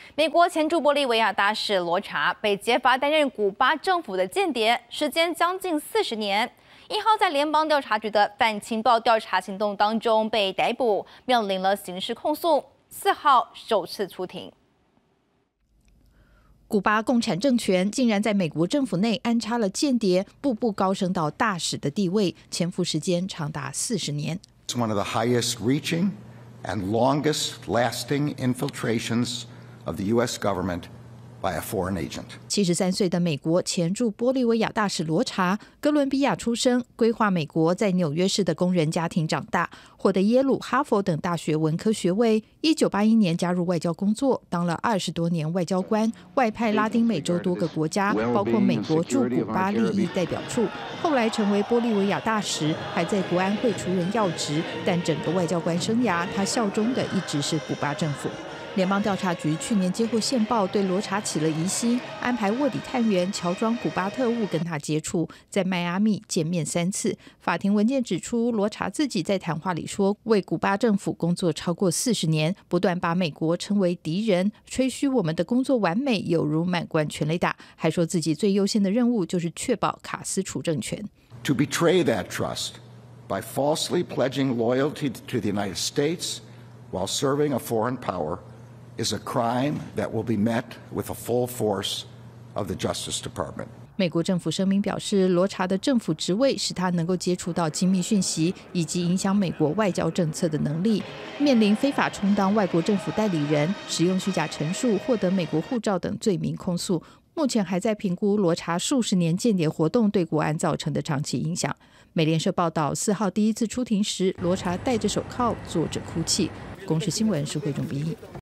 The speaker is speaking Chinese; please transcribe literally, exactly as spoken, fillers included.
美国前驻玻利维亚大使罗查被揭发担任古巴政府的间谍，时间将近四十年。一号在联邦调查局的反情报调查行动当中被逮捕，面临了刑事控诉。四号首次出庭。 古巴共产政权竟然在美国政府内安插了间谍，步步高升到大使的地位，潜伏时间长达四十年。 It's one of the highest reaching and longest lasting infiltrations of the U S government by a foreign agent. 七十三岁的美国前驻玻利维亚大使罗查，哥伦比亚出生，规划美国，在纽约市的工人家庭长大，获得耶鲁、哈佛等大学文科学位。一九八一年加入外交工作，当了二十多年外交官，外派拉丁美洲多个国家，包括美国驻古巴利益代表处。后来成为玻利维亚大使，还在国安会出任要职，但整个外交官生涯，他效忠的一直是古巴政府。联邦调查局去年接获线报，对罗查起了疑心，安排卧底探员乔装古巴特务跟他接触，在迈阿密见面三次。法庭文件指出，罗查自己在谈话里说，为古巴政府工作超过四十年，不断把美国称为敌人，吹嘘我们的工作完美，有如满贯全垒打，还说自己最优先的任务就是确保卡斯楚政权。 To betray that trust by falsely pledging loyalty to the United States while serving a foreign power is a crime that will be met with the full force of the Justice Department. 美国政府声明表示，罗查的政府职位使他能够接触到机密讯息以及影响美国外交政策的能力，面临非法充当外国政府代理人、使用虚假陈述、获得美国护照等罪名控诉。目前还在评估罗查数十年间谍活动对国安造成的长期影响。美联社报道，四号第一次出庭时，罗查戴着手铐坐着哭泣。公视新闻是汇总编译。